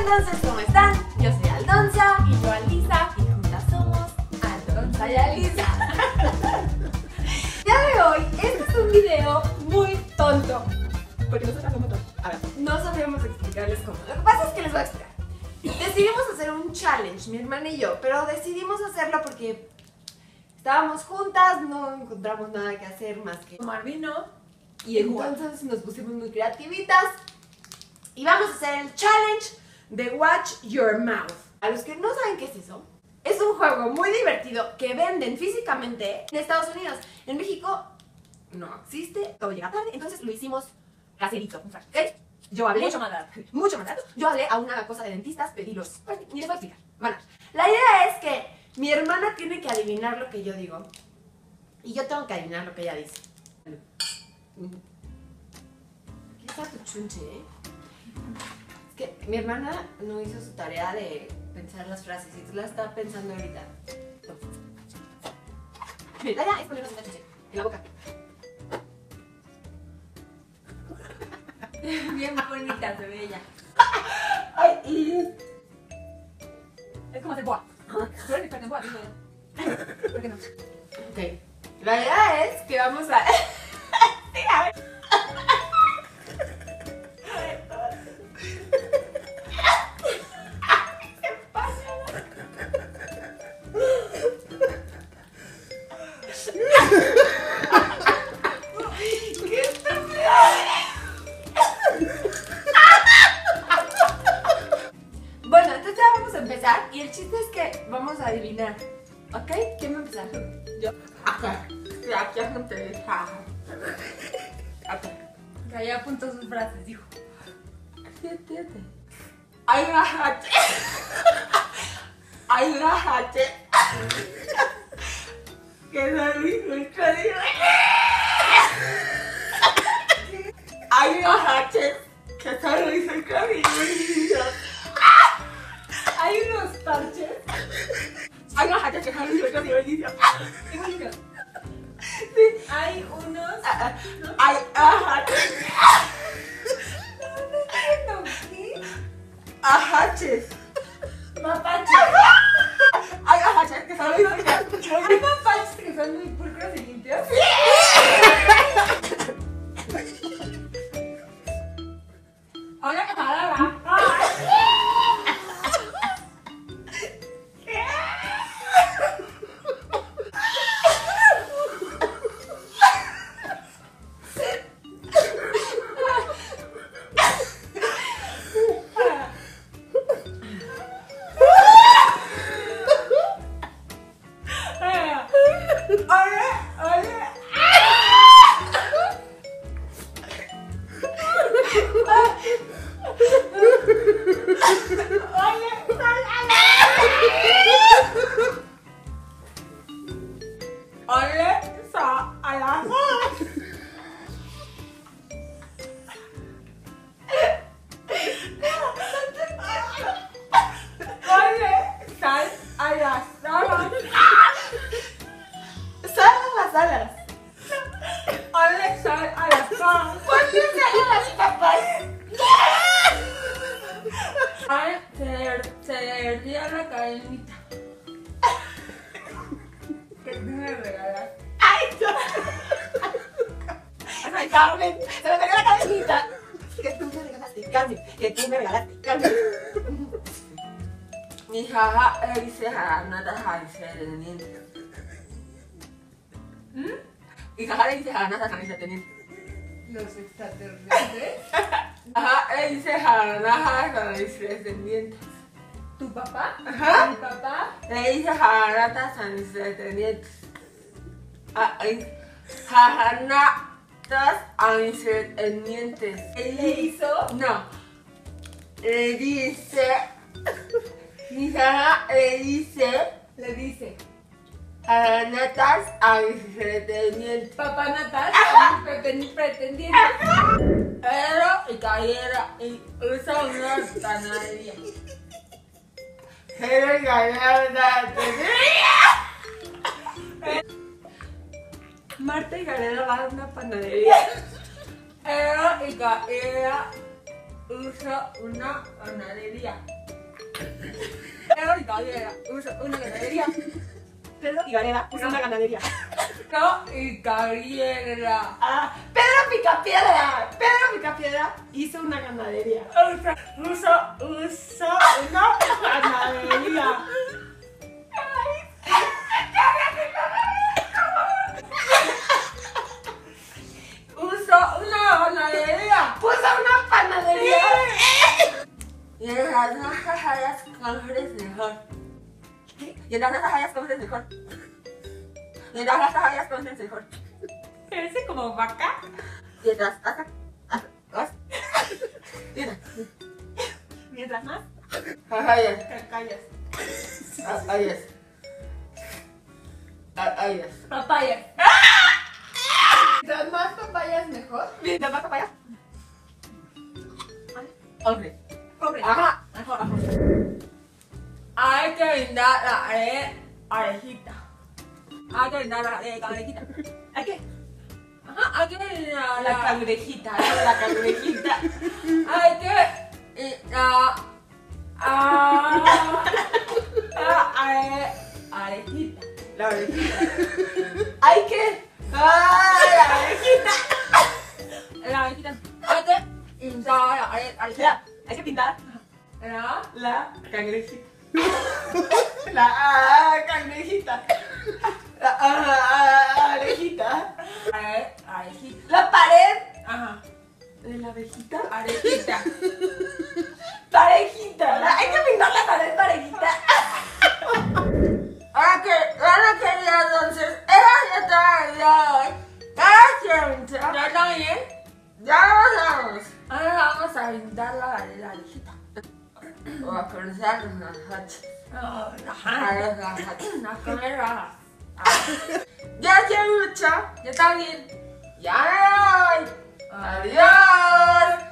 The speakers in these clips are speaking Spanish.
Entonces, ¿cómo están? Yo soy Aldonza Y yo, Alisa. y juntas somos Aldonza y Alisa. El día de hoy, este es un video muy tonto. Porque no se la como todo. A ver. No sabíamos explicarles cómo. Lo que pasa es que les voy a explicar. Decidimos hacer un challenge, mi hermana y yo, pero decidimos hacerlo porque estábamos juntas, no encontramos nada que hacer más que Tomar vino y entonces nos pusimos muy creativitas y vamos a hacer el challenge de Watch Your Mouth. A los que no saben qué es eso, es un juego muy divertido que venden físicamente en Estados Unidos. En México no existe, todo llega tarde, entonces lo hicimos caserito, ¿ok? Yo hablé mucho más largo. mucho más tarde. Yo hablé a una cosa de dentistas, pedí los... Ni les voy a explicar. Bueno, la idea es que mi hermana tiene que adivinar lo que yo digo y yo tengo que adivinar lo que ella dice. Aquí está tu chunche, ¿eh? Es que mi hermana no hizo su tarea de pensar las frases y tú la estás pensando ahorita. La idea es ponernos una chunche en la boca. Bien bonita se ve ella. Ay, y... Es como hacer boa. Tú eres experta en boa, dime. ¿Por qué no? Ok. La idea es que vamos a... Sí, a ver. Bueno, entonces ya vamos a empezar y el chiste es que vamos a adivinar, ¿ok? ¿Quién va a empezar? Yo. Acá. Aquí no te deja. Acá. Que ya apuntó sus frases, dijo. Siéntate. Ay, bájate. Ay, bájate. Que no lo hizo el código. Ay, bájate. Que solo hizo el código. Hay unos parches. Ay, bájate. Que solo hizo el código. Igualito. Hay unos. Ay, bájate. No, ¿qué? Ajaches. Mapaches. Ay, ajaches. Que solo hizo el código. Hay mapaches que son muy pulcros y limpios. Ahora que paraba. Se derretía la cadenita que tú me regalaste. ¡Ay, no! ¡Ay, Carmen! ¡Se me cayó la cadenita! Que tú me regalaste, Carmen. Que tú me regalaste, Carmen. Mi jaja dice nada teniente. Mi jaja dice nada teniente. Los extraterrestres. Ajá, dice nada descendientes. ¿Tu papá? Ajá. Mi papá. Le dice jaranatas a mis pretendientes. Jaranatas a mis pretendientes. ¿Le hizo? No. Le dice. Mi jaja le dice. Le dice. Jaranatas a mis pretendientes. Papá Natal a mis pretendientes. Pero y cayera y usa una panadería. Pero y cayera Marta y Gareda van a una panadería. Pero y cayera usa una ganadería. Pedro Picapiedra usa una ganadería. Pedro Picapiedra usa una ganadería. Pedro Picapiedra. Ah, Pedro Picapiedra. Pedro Picapiedra hizo una ganadería. Usa una ganadería. Usa una ganadería. Puso una panadería. Y en las najas hayas comes mejor. Y en las najas hayas comes mejor. Y en las najas hayas comes mejor. Parece como vaca. Y en las Mientras más hayas. te callas. Papaya. Mientras más papayas mejor. Mientras más papayas. Hombre. Pobre. Ajá. Hay que brindar la arejita. Hay que brindar la cangrejita. ¿A qué? Ajá, hay que brindar La cangrejita. La cangrejita. Hay que arejita. La orejita. Hay que. ¡Ah! La orejita. La arejita. Hay que brindar la arejita. Hay que pintar La la cangrejita. La cangrejita. La orejita. arejita. La pared Ajá. de la abejita. Arejita. Parejita. Hay que pintar la pared parejita. Ahora querida, entonces, ya está el día de hoy. Ya está bien. Ya nos vamos. Ahora vamos a brindar la arejita. O a cruzar las hachas. A las hachas. A comer rajas. Ya mucho. Ya está bien. Ya me voy. Adiós.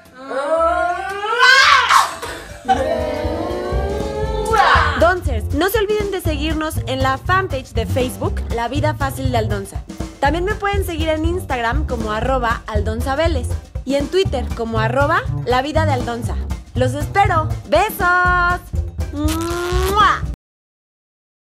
Doncers, no se olviden de seguirnos en la fanpage de Facebook, La Vida Fácil de Aldonza. También me pueden seguir en Instagram como @aldonzaveles y en Twitter como @La Vida de Aldonza. ¡Los espero! ¡Besos! ¡Mua!